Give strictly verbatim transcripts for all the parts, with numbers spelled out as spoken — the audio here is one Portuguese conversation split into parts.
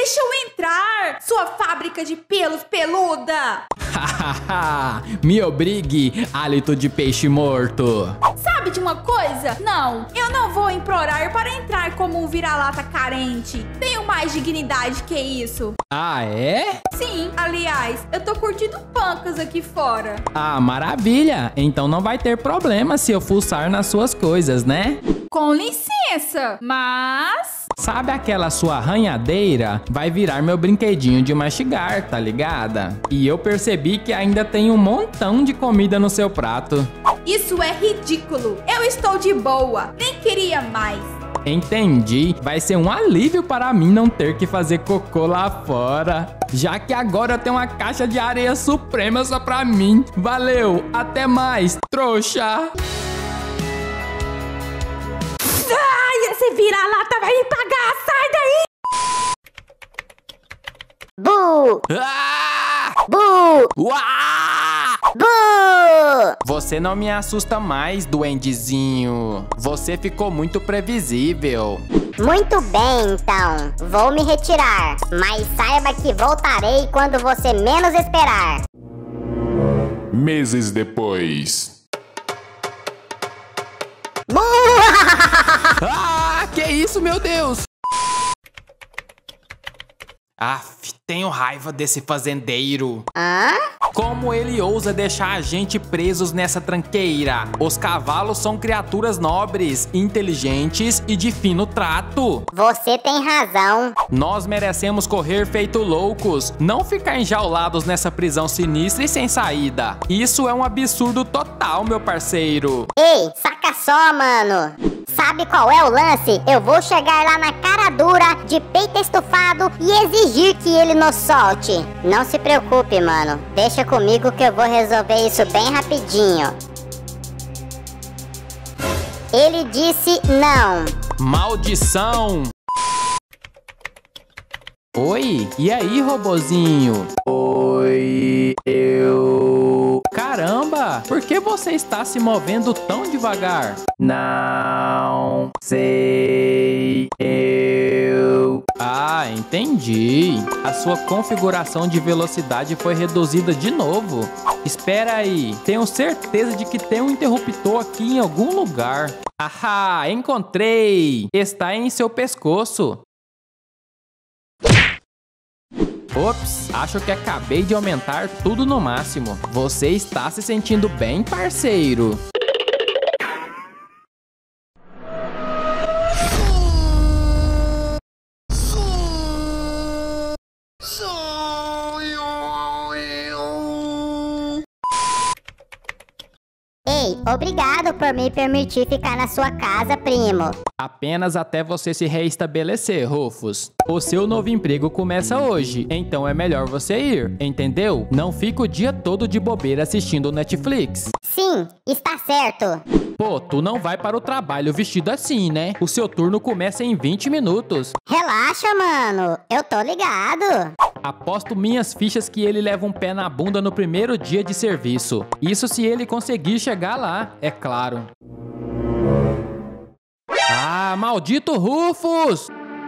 Deixa eu entrar, sua fábrica de pelos peluda! Hahaha, me obrigue, hálito de peixe morto. Sabe de uma coisa? Não, eu não vou implorar para entrar como um vira-lata carente. Tenho mais dignidade que isso. Ah, é? Sim, aliás, eu tô curtindo pancas aqui fora. Ah, maravilha. Então não vai ter problema se eu fuçar nas suas coisas, né? Com licença, mas... Sabe aquela sua arranhadeira? Vai virar meu brinquedinho de mastigar, tá ligada? E eu percebi que ainda tem um montão de comida no seu prato. Isso é ridículo. Eu estou de boa. Nem queria mais. Entendi. Vai ser um alívio para mim não ter que fazer cocô lá fora. Já que agora eu tenho uma caixa de areia suprema só pra mim. Valeu, até mais, trouxa. Ai, esse vira-lata vai me pagar. Sai daí. Bu! Ah! Bu! Uá! Bu! Você não me assusta mais, duendezinho. Você ficou muito previsível. Muito bem, então. Vou me retirar. Mas saiba que voltarei quando você menos esperar. Meses depois. Bu! Ah, que isso, meu Deus? Aff, tenho raiva desse fazendeiro. Hã? Como ele ousa deixar a gente presos nessa tranqueira? Os cavalos são criaturas nobres, inteligentes e de fino trato. Você tem razão. Nós merecemos correr feito loucos, não ficar enjaulados nessa prisão sinistra e sem saída. Isso é um absurdo total, meu parceiro. Ei, saca só, mano. Sabe qual é o lance? Eu vou chegar lá na cara dura, de peito estufado e exigir que ele nos solte. Não se preocupe, mano. Deixa comigo que eu vou resolver isso bem rapidinho. Ele disse não. Maldição! Oi, e aí, robozinho? Oi, eu... Caramba, por que você está se movendo tão devagar? Não sei, eu... Ah, entendi. A sua configuração de velocidade foi reduzida de novo. Espera aí, tenho certeza de que tem um interruptor aqui em algum lugar. Ahá, encontrei! Está em seu pescoço. Ops, acho que acabei de aumentar tudo no máximo. Você está se sentindo bem, parceiro? Ei, obrigado por me permitir ficar na sua casa, primo. Apenas até você se reestabelecer, Rufus. O seu novo emprego começa hoje, então é melhor você ir, entendeu? Não fica o dia todo de bobeira assistindo Netflix. Sim, está certo. Pô, tu não vai para o trabalho vestido assim, né? O seu turno começa em vinte minutos. Relaxa, mano. Eu tô ligado. Aposto minhas fichas que ele leva um pé na bunda no primeiro dia de serviço. Isso se ele conseguir chegar lá, é claro. Ah, maldito Rufus!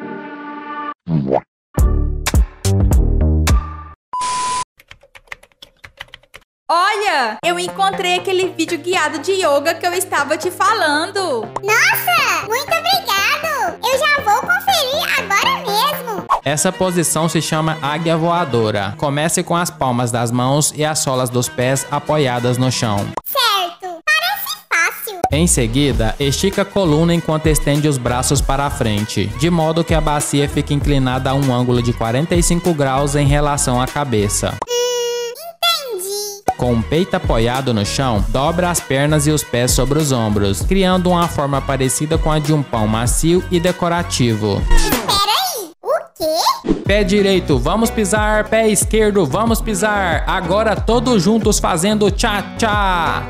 Olha, eu encontrei aquele vídeo guiado de yoga que eu estava te falando. Nossa, muito obrigado. Eu já vou conferir agora mesmo. Essa posição se chama águia voadora. Comece com as palmas das mãos e as solas dos pés apoiadas no chão. Certo, parece fácil. Em seguida, estica a coluna enquanto estende os braços para a frente, de modo que a bacia fique inclinada a um ângulo de quarenta e cinco graus em relação à cabeça. Com o peito apoiado no chão, dobra as pernas e os pés sobre os ombros, criando uma forma parecida com a de um pão macio e decorativo. Peraí, o quê? Pé direito, vamos pisar. Pé esquerdo, vamos pisar. Agora todos juntos fazendo tchá-tchá.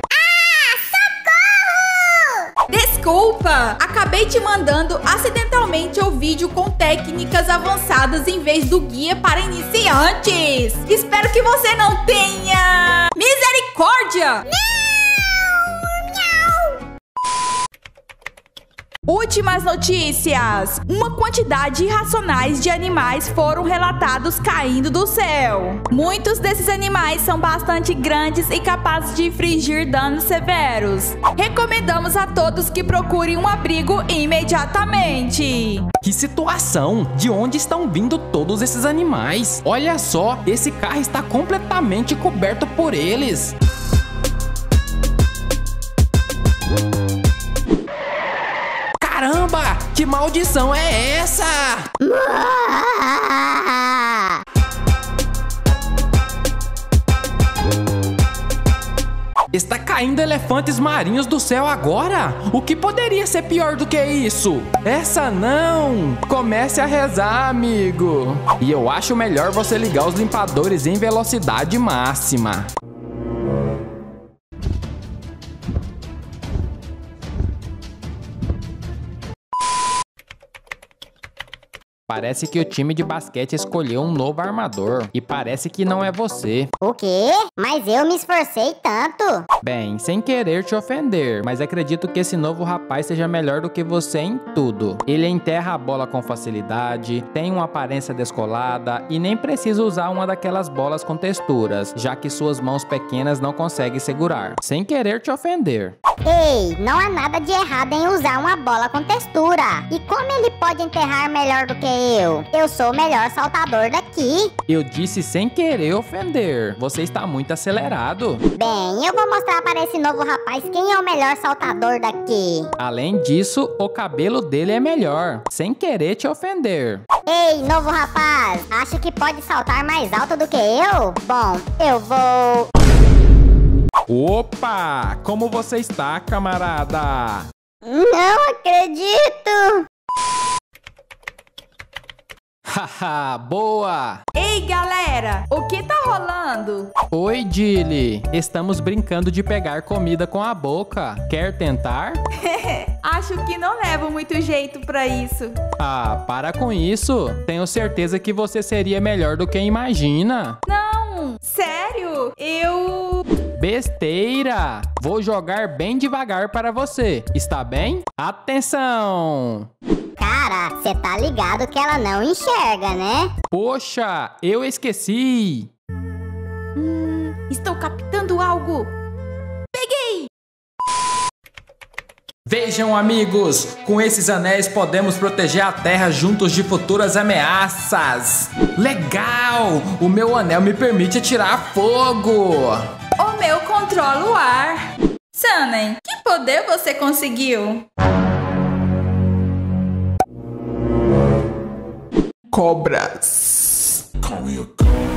Desculpa, acabei te mandando acidentalmente o vídeo com técnicas avançadas em vez do guia para iniciantes. Espero que você não tenha misericórdia. Não! Últimas notícias. Uma quantidade irracionais de animais foram relatados caindo do céu. Muitos desses animais são bastante grandes e capazes de infligir danos severos. Recomendamos a todos que procurem um abrigo imediatamente. Que situação! De onde estão vindo todos esses animais? Olha só, esse carro está completamente coberto por eles. Caramba! Que maldição é essa? Está caindo elefantes marinhos do céu agora? O que poderia ser pior do que isso? Essa não! Comece a rezar, amigo. E eu acho melhor você ligar os limpadores em velocidade máxima. Parece que o time de basquete escolheu um novo armador. E parece que não é você. O quê? Mas eu me esforcei tanto. Bem, sem querer te ofender, mas acredito que esse novo rapaz seja melhor do que você em tudo. Ele enterra a bola com facilidade, tem uma aparência descolada e nem precisa usar uma daquelas bolas com texturas, já que suas mãos pequenas não conseguem segurar. Sem querer te ofender. Ei, não há nada de errado em usar uma bola com textura. E como ele pode enterrar melhor do que eu? Eu sou o melhor saltador daqui. Eu disse sem querer ofender. Você está muito acelerado. Bem, eu vou mostrar para esse novo rapaz quem é o melhor saltador daqui. Além disso, o cabelo dele é melhor. Sem querer te ofender. Ei, novo rapaz, acha que pode saltar mais alto do que eu? Bom, eu vou... Opa! Como você está, camarada? Não acredito! Haha, boa! Ei, galera, o que tá rolando? Oi, Dilly. Estamos brincando de pegar comida com a boca. Quer tentar? Acho que não levo muito jeito pra isso. Ah, para com isso. Tenho certeza que você seria melhor do que imagina. Não, sério? Eu... Besteira! Vou jogar bem devagar para você. Está bem? Atenção! Cara, você tá ligado que ela não enxerga, né? Poxa, eu esqueci! Hum, estou captando algo! Peguei! Vejam, amigos, com esses anéis podemos proteger a Terra juntos de futuras ameaças. Legal! O meu anel me permite atirar fogo! O meu controla o ar. Sunny, que poder você conseguiu? Cobras. Call me a cobra.